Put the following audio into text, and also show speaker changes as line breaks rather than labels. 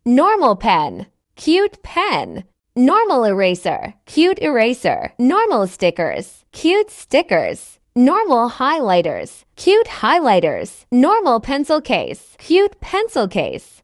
normal pen, cute pen. Normal eraser, cute eraser. Normal stickers, cute stickers. Normal highlighters, cute highlighters. Normal pencil case, cute pencil case.